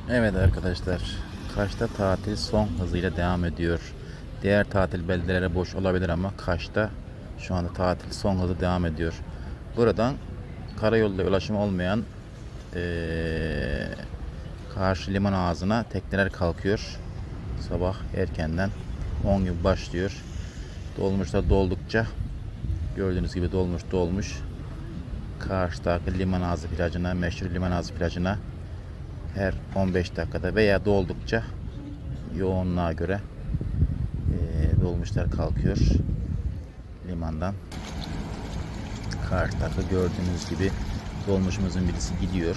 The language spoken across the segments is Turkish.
Evet arkadaşlar, Kaş'ta tatil son hızıyla devam ediyor. Diğer tatil beldeleri boş olabilir ama Kaş'ta şu anda tatil son hızı devam ediyor. Buradan karayolda ulaşım olmayan karşı liman ağzına tekneler kalkıyor. Sabah erkenden 10 gibi başlıyor. Dolmuşlar doldukça gördüğünüz gibi dolmuş. Karşıdaki liman ağzı plajına, meşhur liman ağzı plajına her 15 dakikada veya doldukça yoğunluğa göre dolmuşlar kalkıyor limandan. Karşıdaki gördüğünüz gibi dolmuşumuzun birisi gidiyor.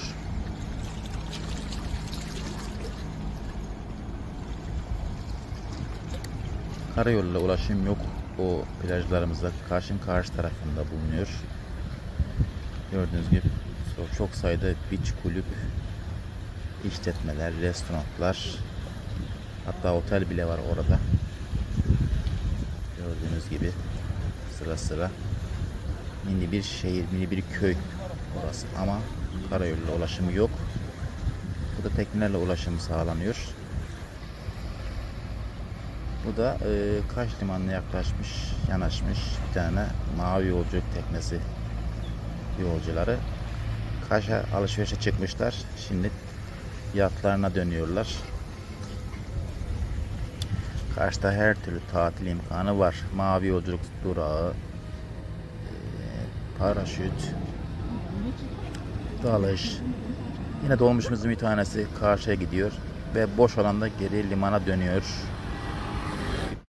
Karayoluyla ulaşım yok. O plajlarımızda karşı tarafında bulunuyor. Gördüğünüz gibi çok sayıda beach kulüp, işletmeler, restoranlar, hatta otel bile var orada. Gördüğünüz gibi sıra mini bir şehir, mini bir köy burası ama karayoluyla ulaşımı yok. Bu da teknelerle ulaşım sağlanıyor. Bu da Kaş limanına yanaşmış bir tane mavi yolculuk teknesi yolcuları. Kaş'a alışverişe çıkmışlar. Şimdi yatlarına dönüyorlar. Kaş'ta her türlü tatil imkanı var. Mavi yolculuk durağı, paraşüt, dalış. Yine dolmuşumuzun bir tanesi karşıya gidiyor ve boş alanda geri limana dönüyor.